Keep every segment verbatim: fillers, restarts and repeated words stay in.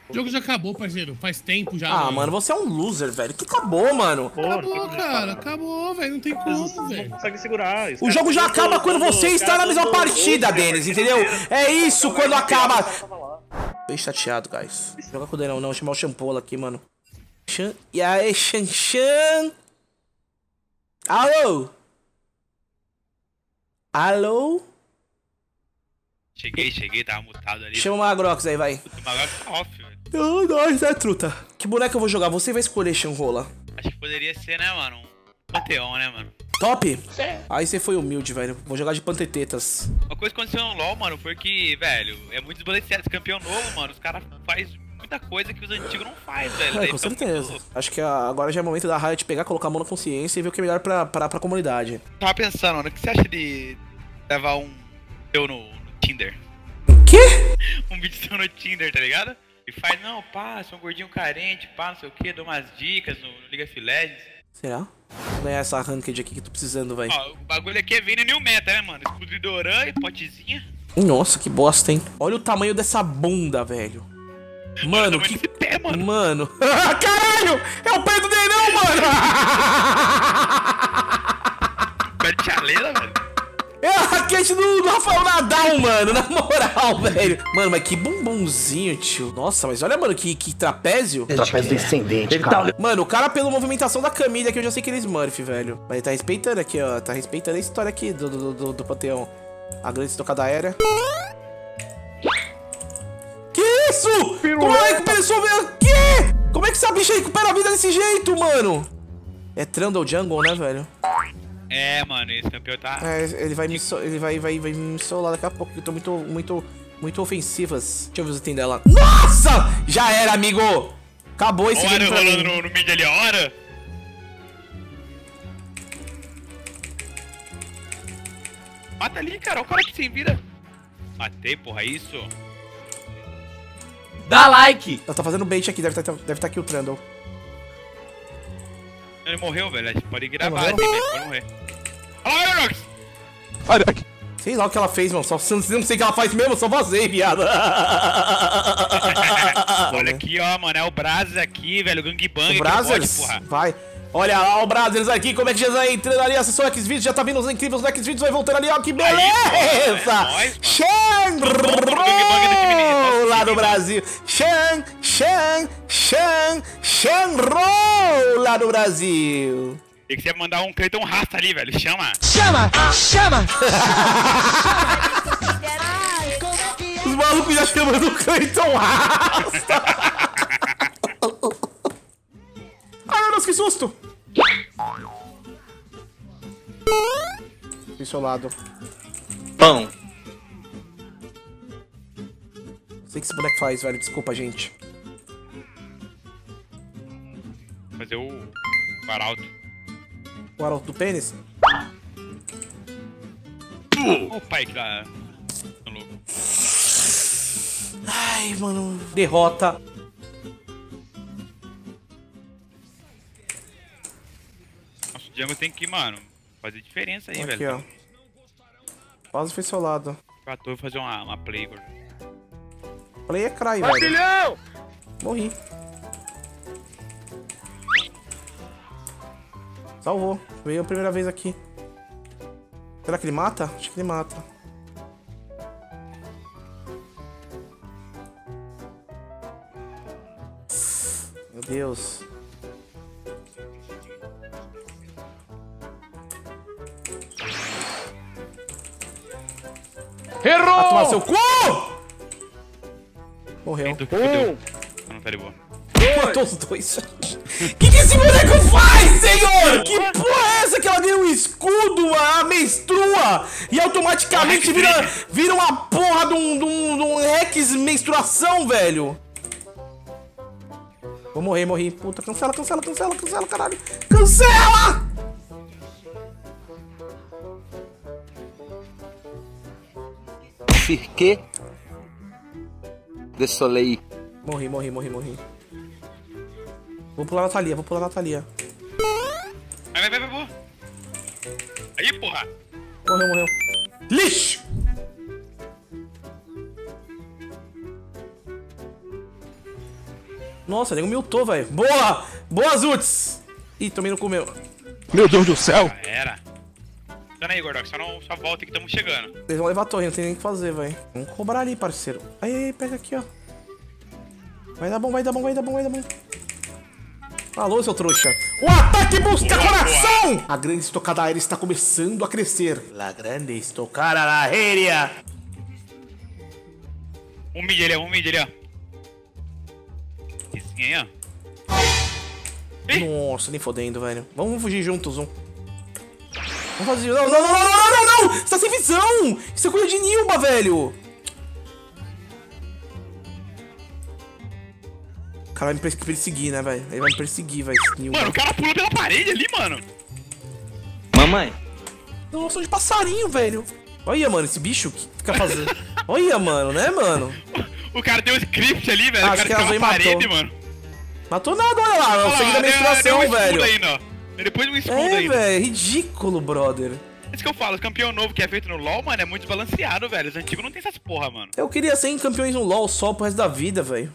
O jogo já acabou, parceiro. Faz tempo já. Ah, mano, mano, você é um loser, velho. Que acabou, mano. Acabou, cara. Acabou, velho. Não tem como, velho. Não consegue segurar. O jogo já acaba quando você está na mesma partida, Denis, entendeu? É isso quando acaba. Bem chateado, guys. Joga com o Denão, não. Vou chamar o Champola aqui, mano. Chan... E aí, Chan Chan? Alô? Alô? Cheguei, cheguei, tava mutado ali. Chama o Magrox aí, vai. O Magrox tá off, velho. Não, nós, é truta. Que boneco eu vou jogar? Você vai escolher, Xanrola. Acho que poderia ser, né, mano? Um Panteão, né, mano? Top? Aí você foi humilde, velho. Vou jogar de Pantetetas. Uma coisa que aconteceu no LoL, mano, foi que, velho, é muito desbalanceado. Esse campeão novo, mano, os caras fazem muita coisa que os antigos não fazem, velho. É, com certeza. Muito... Acho que agora já é momento da Riot pegar, colocar a mão na consciência e ver o que é melhor pra, pra, pra comunidade. Tava pensando, mano, o que você acha de levar um eu no, no Tinder? Quê? Um vídeo seu no Tinder, tá ligado? E faz, não, pá, sou um gordinho carente, pá, não sei o que, dou umas dicas no, no League of Legends. Será? Vou ganhar essa ranked aqui que tô precisando, velho. Ó, o bagulho aqui é vir no New Meta, né, mano? Escudo de Doran e potezinha. Nossa, que bosta, hein? Olha o tamanho dessa bunda, velho. Mano, que... Pé, mano. Mano. Caralho! É o pé do Denão, mano! Pé de chaleira, velho. É a raquete do, do Rafael Nadal, mano, na moral, velho. Mano, mas que bumbumzinho, tio. Nossa, mas olha, mano, que, que trapézio. Trapézio descendente, cara. Mano, o cara, pela movimentação da camisa aqui, eu já sei que ele é Smurf, velho. Mas ele tá respeitando aqui, ó. Tá respeitando a história aqui do, do, do, do Panteão. A grande estocada aérea. Que isso? Como é que a pessoa veio aqui? Como é que essa bicha recupera a vida desse jeito, mano? É Trundle Jungle, né, velho? É, mano, esse campeão tá... É, ele vai me, so, ele vai, vai, vai me solar daqui a pouco, que eu tô muito, muito, muito ofensivas. Deixa eu ver os itens dela. Nossa! Já era, amigo! Acabou esse game pra mim. No, no mid ali, a hora. Mata ali, cara, o cara que sem vida. Matei, porra, isso. Dá like! Ela tá fazendo bait aqui, deve estar tá, deve tá aqui o Trundle. Ele morreu, velho. A gente pode gravar, assim, velho. Pode morrer. Olha lá, Magrox! Olha aqui. Sei lá o que ela fez, mano. Só, não sei o que ela faz mesmo, só vazei, viado. Olha aqui, ó, mano. É o Brazzers aqui, velho. O Gangbang. O Brazzers? Vai. Olha lá o Brazzers aqui, como é que já vai entrando ali, acessou o Xvideos, já tá vindo os incríveis do Xvideos, vai voltando ali, ó, que beleza! Xanro lá do Brasil, Xan, Xan, Xan, Xanro lá do Brasil. Tem que ser mandar um Cleiton Rasta ali, velho, chama! Chama, chama! Os malucos já chamando o Cleiton Rasta! Ai, meu Deus, que susto! Isolado. Pão. Sei que esse boneco faz, velho. Desculpa, gente. Fazer o... o arauto. O arauto do pênis? O pai que dá... Tá louco. Ai, mano. Derrota. Nossa, o Django tem que, mano, fazer diferença aí, aqui, velho. Ó. Quase foi solado. Pra tu fazer uma, uma play, gordo. Play é cry, velho. Filhão! Morri. Salvou. Veio a primeira vez aqui. Será que ele mata? Acho que ele mata. Meu Deus. Errou! Vai tomar seu cu! Morreu. Um. Não, tá de boa. Matou os dois. Que que esse boneco faz, senhor? Que porra é essa que ela ganha um escudo, a menstrua e automaticamente vira, vira uma porra de um, de um, de um Rex menstruação, velho? Vou morrer, morri. Puta, cancela, cancela, cancela, cancela, caralho. Cancela! Cirque de Soleil. Morri, morri, morri, morri. Vou pular na Thalia, vou pular na Thalia. Vai, vai, vai, vai. Aí, porra. Morreu, morreu. Lixo! Nossa, nego miltou, velho. Boa! Boa, Zuts! Ih, tomei no cu meu. Meu Deus do céu. Já era. Tá aí, Gordox, só, não, só volta que estamos chegando. Eles vão levar a torre, não tem nem o que fazer, velho. Vamos cobrar ali, parceiro. Aí, aí, pega aqui, ó. Vai dar bom, vai dar bom, vai dar bom, vai dar bom. Alô, seu trouxa. O ataque busca Boa, coração! Boa. A grande estocada aérea está começando a crescer. La grande estocada aérea. Um mid ali, ó, um mid ali, ó. Esse aí, ó. Ih. Nossa, nem fodendo, velho. Vamos fugir juntos, um. Vamos fazer... Não, não, não, não, não, não, não! Você tá sem visão! Isso é coisa de Nilba, velho! O cara vai me perseguir, né, velho? Ele vai me perseguir, velho. Mano, o cara pula pela parede ali, mano. Mamãe. Nossa, de passarinho, velho. Olha, mano, esse bicho que fica fazendo... Olha, mano, né, mano? O cara deu um script ali, velho. Acho o cara que a Zoe pela parede, matou. mano. Matou nada, olha lá. É o sangue da menstruação, deu um velho. Ainda, ó. Depois um escudo É, ainda. velho, ridículo, brother. Isso que eu falo, os campeão novo que é feito no LoL, mano, é muito desbalanceado, velho. Os antigos não tem essas porra, mano. Eu queria ser campeões no LoL só pro resto da vida, velho.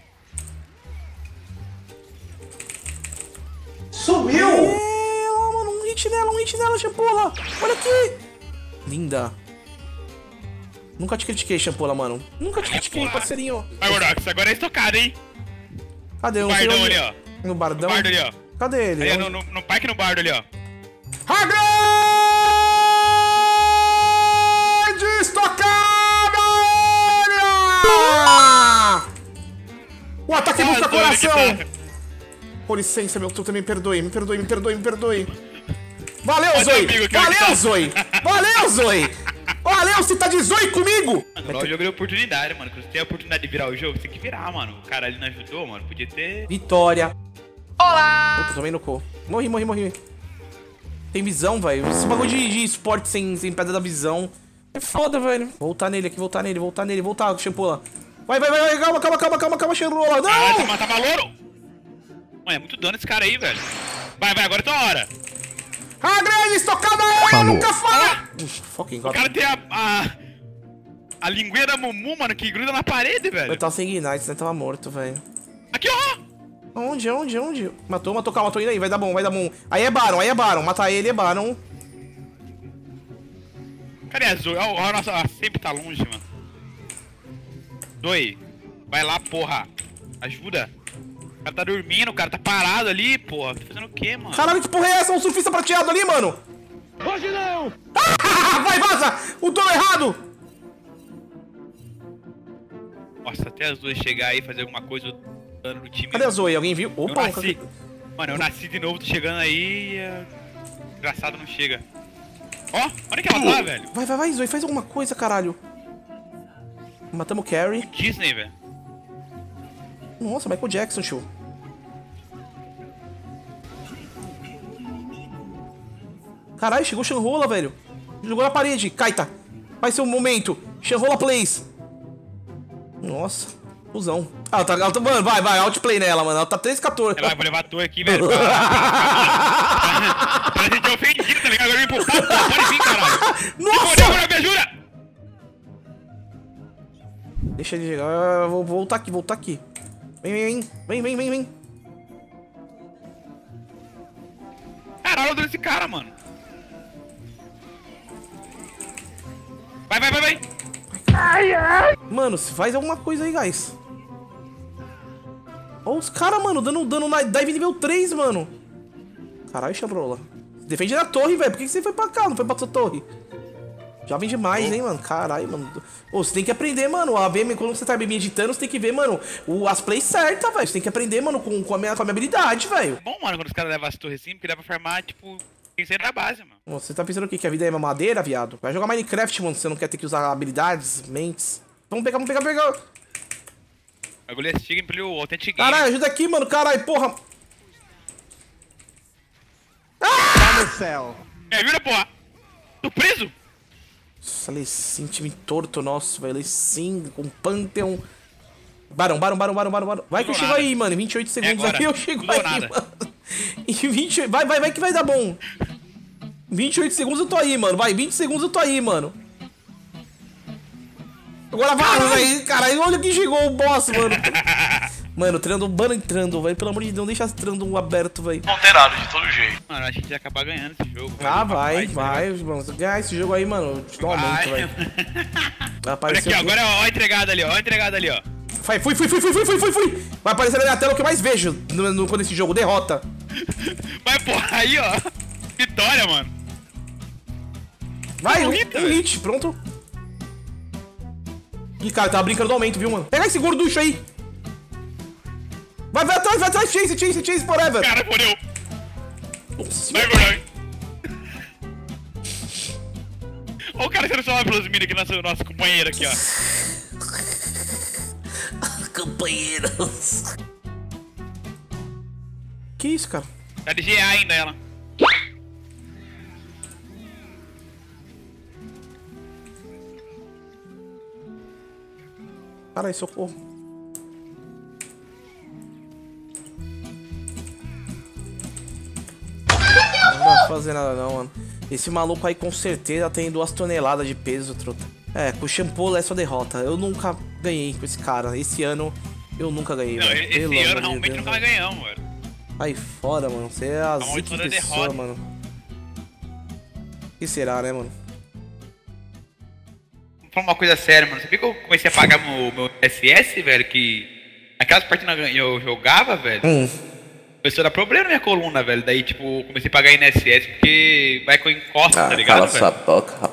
Sumiu. É, lá, mano, um hit nela, um hit nela, Champola. Olha aqui. Linda. Nunca te critiquei, Champola, mano. Nunca te critiquei, parceirinho. Vai, Gordox, agora é estocado, hein? Cadê? Eu No não sei bardão onde- ali, ó. No bardão? No bardo ali, ó. Cadê ele? Ali, no, no, no parque no bardo ali, ó. A grande estocada aérea! O ataque busca coração! Com licença, meu truta, me perdoe, me perdoe, me perdoe, me perdoe. Valeu, Olha Zoe! o amigo que vai Valeu, estar. Zoe! Valeu, Zoe! Valeu, você tá de Zoe comigo! Mano, o LoL jogo de oportunidade, mano. Quando você tem a oportunidade de virar o jogo, você tem que virar, mano. O cara ali não ajudou, mano. Podia ter... Vitória! Olá! Puta, tomei no cu. Morri, morri, morri. Tem visão, velho. Esse bagulho de, de esporte sem, sem pedra da visão. É foda, velho. Voltar nele aqui, voltar nele, voltar nele, voltar, Champola. Vai, vai, vai, vai, calma, calma, calma, calma, calma, Champola. Caralho, você Não! mata valoro! Mano, é muito dano esse cara aí, velho. Vai, vai, agora é tua hora. A grande estocada aérea nunca fala! Uf, fucking O god. cara tem a... A, a linguinha da Mumu, mano, que gruda na parede, velho. Eu tava sem Ignite, né? Tava morto, velho. Aqui, ó! Onde, onde, onde? Matou, matou, calma, tô indo aí, vai dar bom, vai dar bom. Aí é Baron, aí é Baron, matar ele é Baron. Cadê a Zoe? Ó, ó, nossa, ela sempre tá longe, mano. Zoe, vai lá, porra. Ajuda. O cara tá dormindo, o cara tá parado ali, porra. Tá fazendo o quê, mano? Caralho, que porra é essa? Um surfista prateado ali, mano! Hoje não. Vai, vaza! O dono errado! Nossa, até as duas chegar aí e fazer alguma coisa dando no time. Cadê a Zoe? Alguém viu? Eu Opa, nasci. Mano, eu nasci de novo, tô chegando aí e... é, engraçado não chega. Ó, olha que ela tá, velho. Vai, vai, vai, Zoe, faz alguma coisa, caralho. Matamos o Carrie. Disney, velho. Nossa, Michael Jackson, tio. Caralho, chegou o Shanrola, velho. Jogou na parede. Kaita. Vai ser o momento. Shanrola plays. Nossa. Fusão. Ah, ela tá, ela tá... Mano, vai, vai. Outplay nela, mano. Ela tá três quatorze. Ela vai levar a torre aqui, velho. Pra, pra gente é ofendido, tá ligado? Agora me empurrar, pô. Pode vir, caralho. Nossa! Agora me ajuda! Deixa ele chegar. Eu vou voltar aqui, voltar aqui. Vem, vem, vem. Vem, vem, vem, vem. Caralho, eu dou esse cara, mano. Vai, vai, vai, vai. Mano, faz alguma coisa aí, guys. Olha os caras, mano, dando dano na dive nível três, mano. Caralho, Chabrola. Defende na torre, velho. Por que que você foi pra cá? Não foi pra sua torre? Já vem demais, hein, mano. Caralho, mano. Ô, você tem que aprender, mano. A ver, quando você tá bem editando, você tem que ver, mano, o, as plays certas, velho. Você tem que aprender, mano, com, com, a, minha, com a minha habilidade, velho. Bom, mano, quando os caras levam as torres assim, porque dá pra farmar, tipo, tem que ser da base, mano. Você tá pensando o quê? Que a vida é mamadeira, viado? Vai jogar Minecraft, mano, se você não quer ter que usar habilidades, mentes. Vamos pegar, vamos pegar, vamos pegar. O bagulho é Stigma pelo Authentic Game. Caralho, ajuda aqui, mano. Caralho, porra. Tá no céu. É, vira, porra. Tô preso? Nossa, Lecim, time torto nosso, velho. Lecim com Pantheon. Barão, barão, barão, barão, barão, barão. Vai que eu chego aí, mano. Em vinte e oito segundos agora. aqui eu chego Tudo ou aí, nada. mano. Em vinte e oito... Vai, vai, vai que vai dar bom. Em vinte e oito segundos eu tô aí, mano. Vai, vinte segundos eu tô aí, mano. Agora vai, aí, caralho. Olha que chegou o boss, mano. Mano, trando, mano entrando, velho. Pelo amor de Deus, não deixa trando aberto, velho. Alterado de todo jeito. Mano, a gente vai acabar ganhando esse jogo. Ah, vai, vai, mano. Se ganhar esse jogo aí, mano, eu te dou um aumento, velho. Vai aparecer. Olha aqui, ó, agora ó, ó a entregada ali, ó. Ó a entregada ali, ó. Vai, fui, fui, fui, fui, fui, fui, fui, fui. Vai aparecer na minha tela o que eu mais vejo no, no, quando esse jogo derrota. Vai, porra, aí, ó. Vitória, mano. Vai, um, Bonita, um velho. hit, pronto. Ih, cara, tava brincando do aumento, viu, mano? Pega esse gorducho aí. Vai, vai atrás, vai atrás, chase, chase, chase forever. Cara, morreu. Nossa, Vai, gordão. Ó o cara sendo chamado pelos meninos aqui, nosso, nosso companheiro aqui, ó. companheiros. Que isso, cara? Tá de G A ainda ela. Caralho, socorro. Não dá pra fazer nada não, mano. Esse maluco aí com certeza tem duas toneladas de peso, truta. É, com o shampoo é só derrota. Eu nunca ganhei com esse cara. Esse ano eu nunca ganhei, Não, velho. esse Pelo ano amor de realmente Deus, nunca velho. ganhamos, mano. Aí fora, mano. Você é a zica maldição em da pessoa, derrota. mano. O que será, né, mano? Vou falar uma coisa séria, mano. Sabia que eu comecei a pagar meu, meu S S, velho? Que aquelas partidas que eu jogava, velho. Hum. Começou a dar problema na minha coluna, velho. Daí, tipo, comecei a pagar N S S porque vai com encosta, Ah, tá ligado, cala velho? sua boca, rapaz.